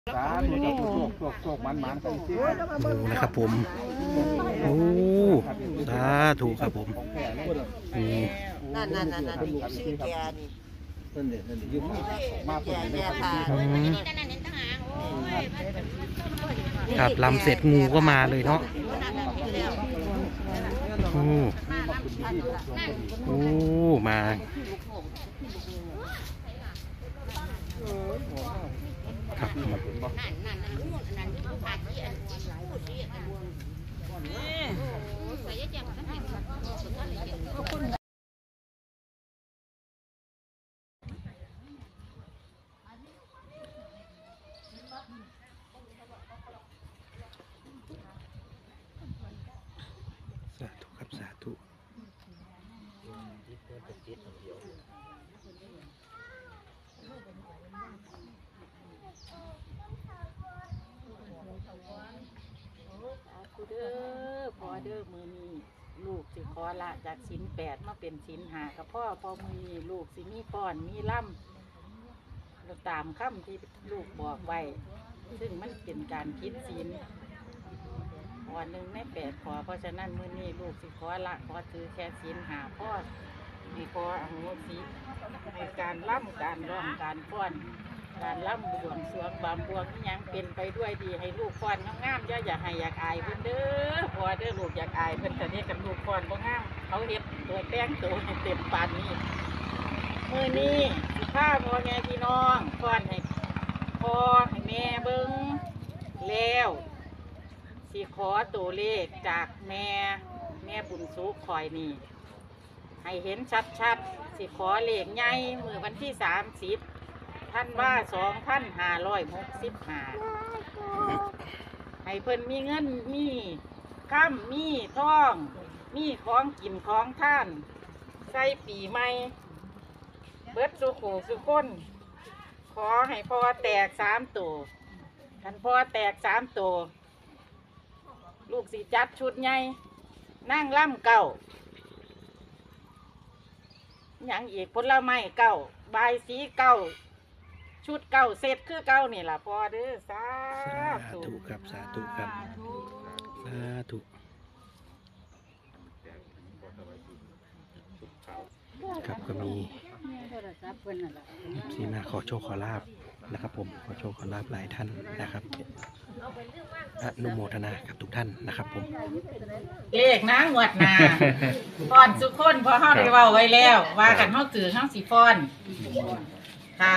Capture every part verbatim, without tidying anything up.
สาธุโชคโชคโชคมันมันไปสิโอ้นะครับผมโอ้สาธุครับผมนี่นั่นนั่นนั่นนั่นชื่อแกนี่นั่นเนี่ยนั่นยุ่งมาแกคนแกนี้พาครับลำเสร็จงูก็มาเลยเนาะโอ้โอ้มาครับสาธุครับสาธุเด้อพอเด้อมือนี้ลูกสิขอละจากศีลแปดมาเป็นศีลหากับพ่อพอมือนี้ลูกสิมีป้อนมีล่ำเราตามคำที่ลูกบอกไว้ซึ่งมันเป็นการคิดศีลวันหนึ่งในแปดขอเพราะฉะนั้นมือนี้ลูกสิขอละขอถือแค่ศีลหาพ่อมีขออโหสิในการล่ำการร้องการป้อนการล่ำบวงสรวงบำบวงที่ยังเป็นไปด้วยดีให้ลูกฟ้อนงามๆอย่าอยากให้อยากอายเพิ่นเด้อพอเด้อลูกอยากอายเพิ่นแต่เนี่ยกับลูกฟ้อนบ่งามเขาเฮ็ดตัวแป้งตัวให้เต็มปานนี้มื้อนี้สิพาพ่อแม่พี่น้องฟ้อนให้พ่อให้แม่เบิ่งแล้วสิขอตัวเลขจากแม่แม่บุญสุขคอยนี่ให้เห็นชัดๆสิขอเลขใหญ่มื้อวันที่สามสิบท่านว่าสองพันห้าร้อยหกสิบห้าให้เพิ่นมีเงินมีข้ามมีทองมีของกินของท่านใส่ปีใหม่เบิดสุขสุขคนขอให้พ่อแตกสามตัวท่านพ่อแตกสามตัวลูกสิจัดชุดใหญ่นั่งล่ำเก่าอย่างอีกผลไม้เก่าใบสีเก่าชุดเก่าเสร็จคือเก่านี่ล่ะพอเด้อสาสาธุครับสาธุครับสาธุครับก็มีสีมาขอโชคขอลาบนะครับผมขอโชคขอลาบหลายท่านนะครับอนุโมทนากับทุกท่านนะครับผมเลขนะงวดหนาฟอนสุกคนพอเฮาได้เว้าไว้แล้ว ว่ากันเฮาถือเฮาสิฟอนค่ะ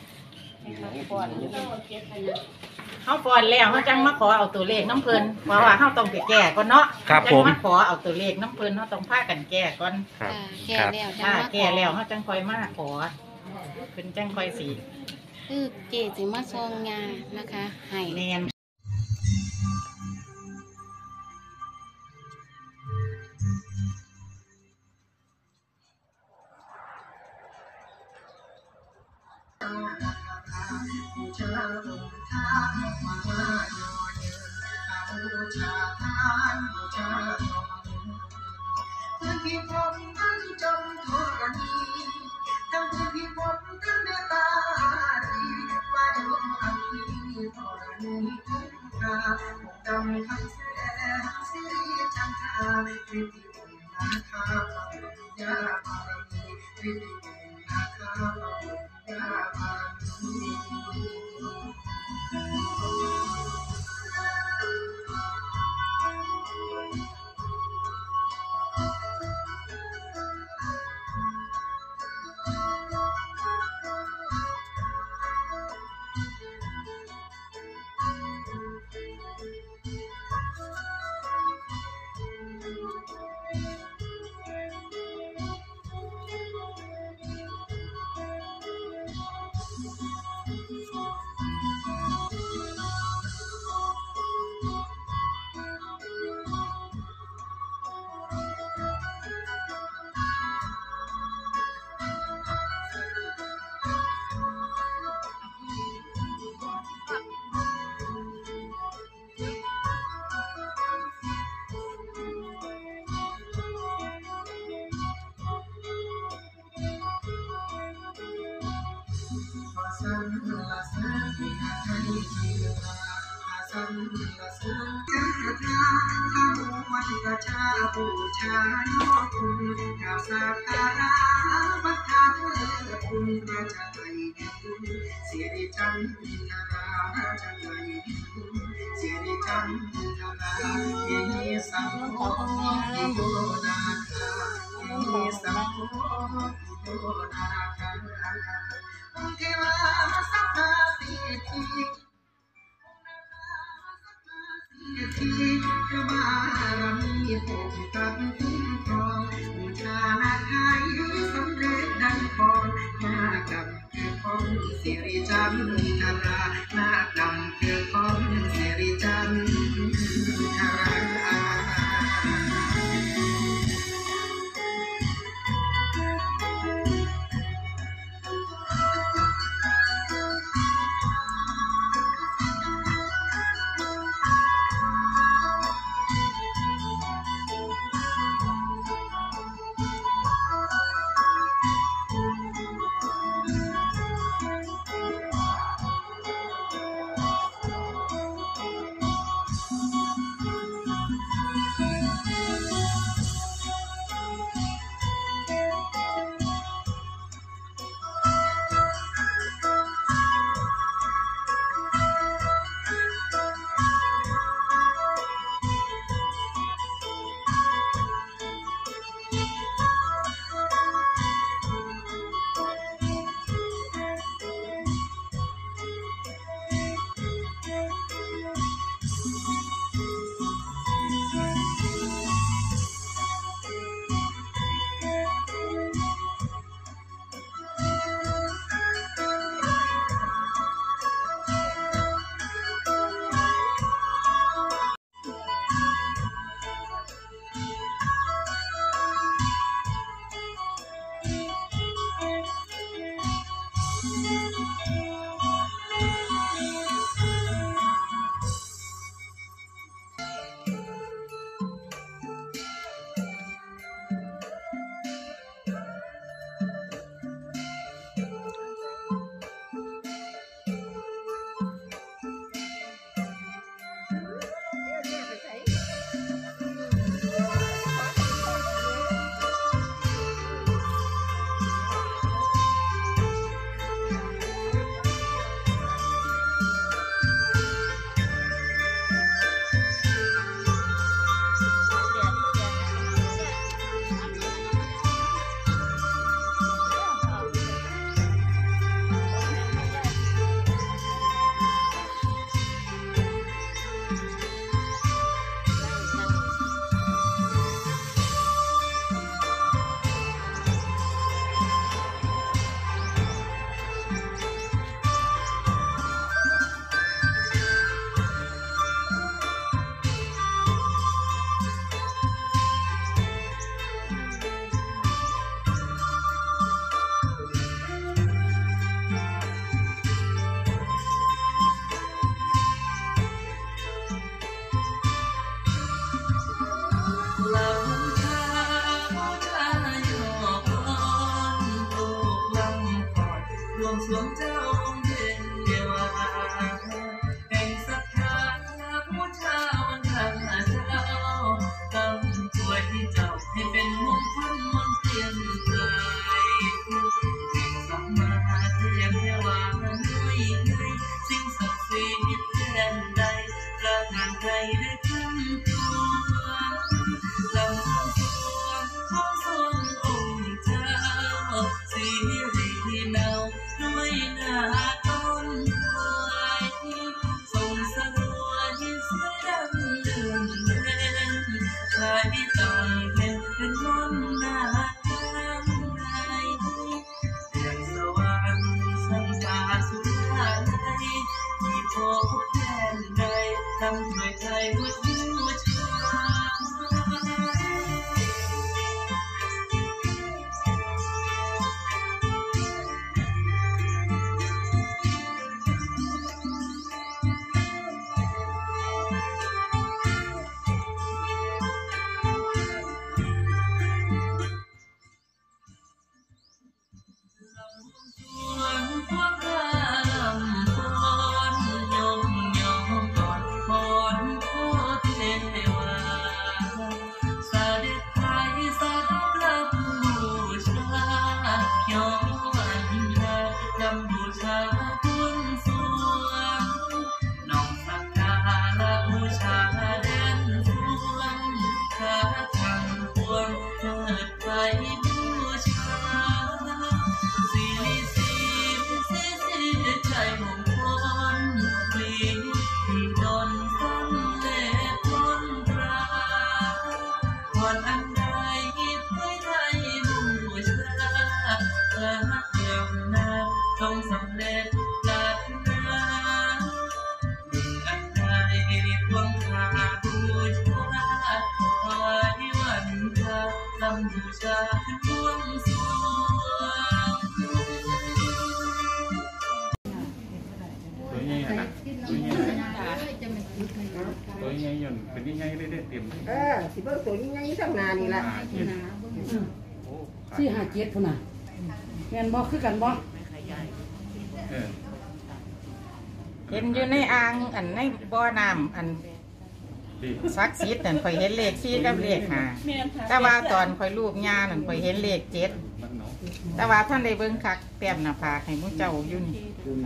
เฮาฟอนแล้วเฮาจังมาขอเอาตัวเลขน้ำเพิ่นเพราะว่าเฮาต้องไปแก้ก่อนเนาะครับจัผมงมาขอเอาตัวเลขน้ำเพิ่นเฮาต้องพากันแก้ก่อนครับแก่แล้วจังถ้าว่าแก้แล้วเฮาจังค่อยมาขอเพิ่นจังค่อยสิคือเจสิมาซองงานะคะให้แม่นพื้นที่ผมทั้งจมทุกข์นี้ทั้งพื้นที่ผมทั้งเมตตาดีว่าโยมอันนี้พอนี้คุ้มค่าจำคำแสนสิริจันทราวิธีองค์นาคาพระบุญญาบารมีวิธีองค์นาคาพระบุญญาบารมี Thank you. สันสวงจันทราขโมวันประชาบูชายกคุณกราบสักการะบัดดาลคุณราชไทยคุณสิริจันทราราชไทยคุณสิริจันทราเยสังโฆโยนาคาเยสังโฆโยนาคาองค์เทวาสัพพะสิทธิที่พระบารมีปกปักคุ้มครองบูชานาคายสำเร็จดังพรมากับคือของสิริจันทรานาดำคือของสิริจันทราสวงเจ้าองค์เป็นเทวาแห่งศรัทธาผู้ชาวันทางเจ้าตั้งป่วยที่เจ้าให้เป็นมงคลมนเทียนใจแห่งสัมมาเทียนเทวาน้อยใหญ่สิ่งศักดิ์สิทธิ์แทนใดประทานใจได้ทั้งตัวลำสวงของทรงองค์เจ้าสิริเนาด้วยหน้าต้นไม้ทรงสรวยสวยดำเลื่อนเล่นชายตายเป็นเป็นมนต์หน้าทางในแห่งสวรรค์สังตาสุดท้ายที่พบแทนใดทำด้วยใจหัวชื่อชาพวกข้าลำพอนยงยอำบูชาขึ้นบวงสรวงตัวใหญ่นะตัวใหญ่ตัวใหญ่ย่นเป็นใหญ่ได้ได้เต็มเออสิเบิ่งตัวใหญ่ๆทั้งหน้านี่ล่ะสี่ห้าเจ็ดพุ่นน่ะแม่นบ่คือกันบ่เออเห็นอยู่ในอ่างอันในบ่อน้ำอันดีศักดิ์สิทธิ์นั่นข่อยเห็นเลขสี่กับเลขห้าแต่ว่าตอนข่อยรูปยานั่นข่อยเห็นเลขเจ็ดมันเนาะแต่ว่าท่านได้เบิ่งคักแต้มหน้าผากให้มุ้เจ้าอยู่นี่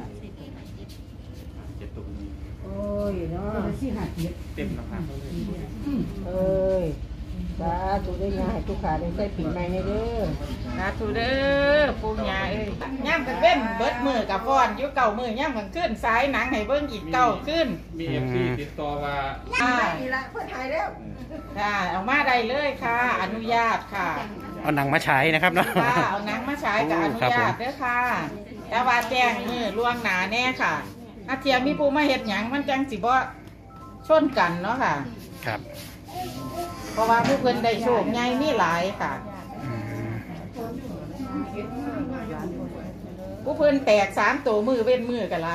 เจ็ดตัวนี้โอ้ยเนาะสี่ห้าเจ็ดเต็มราคาเท่าไหร่เอ้ยสาธุได้ยาให้ทุกขาได้ใส่ปีใหม่ให้เด้อสาธุเด้อปู่ย่าเอ้ยย่ำกันเว้นเบิดมือกับฟ้อนอยู่เก่ามือย่ำกันขึ้นสายหนังให้เบิ่งอีกเก่าขึ้นมีเอฟซีติดต่อว่าอ่านี่ละเพิ่นหายแล้วค่ะเอามาได้เลยค่ะ อนุญาตค่ะเอาหนังมาฉายนะครับเนาะค่ะเอาหนังมาฉายกับอนุครับผญาม ตเด้อค่ะ แต่ว่าแจ้งมือล่วงหนาแน่ค่ะถ้าเทียมมีผู้มาเฮ็ดหยังมันจังสิบ่ชนกันเนาะค่ะครับเพราะว่าผู้เพิ่นได้โชคใหญ่มีหลายค่ะอืมผู้เพิ่นแตกสามตัวมือเว้นมือกันหลาย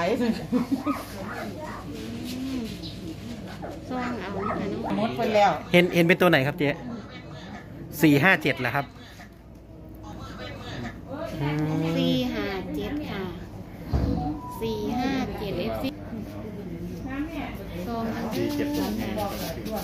ซองเอานะคะน้องหมดเพิ่นแล้วเห็นเห็นเป็นตัวไหนครับเจ๊สี่ห้าเจ็ดเหรอครับอืมสี่ห้าเจ็ดค่ะสี่ห้าเจ็ดเอฟซีซองอันเดอร์ค่ะ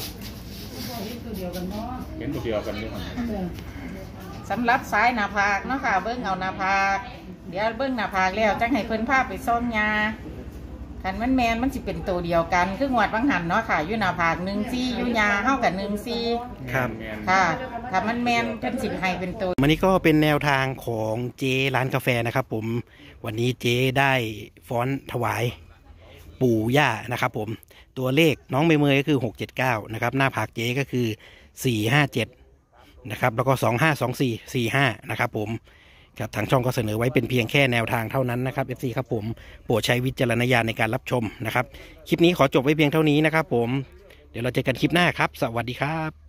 เห็นตัวเดียวกันด้วยกันสำหรับสายหน้าผากเนาะค่ะเบิ้งเอาหน้าผากเดี๋ยวเบิ้งหน้าผากแล้วจังให้เพิ่นพาไปซ่อมยาคันมันแมนมันสิเป็นตัวเดียวกันคืองวดบางหันเนาะค่ะอยู่หน้าผากหนึ่งซี่อยู่ยาเท่ากับหนึ่งซี่ครับค่ะถ้ามันแมนเพิ่นสิให้เป็นตัววันนี้ก็เป็นแนวทางของเจ๊ร้านกาแฟนะครับ ผมวันนี้เจ๊ได้ฟ้อนถวายปู่ย่านะครับผมตัวเลขน้องเมย์เมย์ก็คือหกเจ็ดเก้านะครับหน้าผากเจ๊ก็คือสี่ห้าเจ็ดนะครับแล้วก็สองห้าสองสี่สี่ห้านะครับผมครับทางช่องก็เสนอไว้เป็นเพียงแค่แนวทางเท่านั้นนะครับ เอฟ ซี ครับผมโปรดใช้วิจารณญาณในการรับชมนะครับคลิปนี้ขอจบไว้เพียงเท่านี้นะครับผมเดี๋ยวเราเจอกันคลิปหน้าครับสวัสดีครับ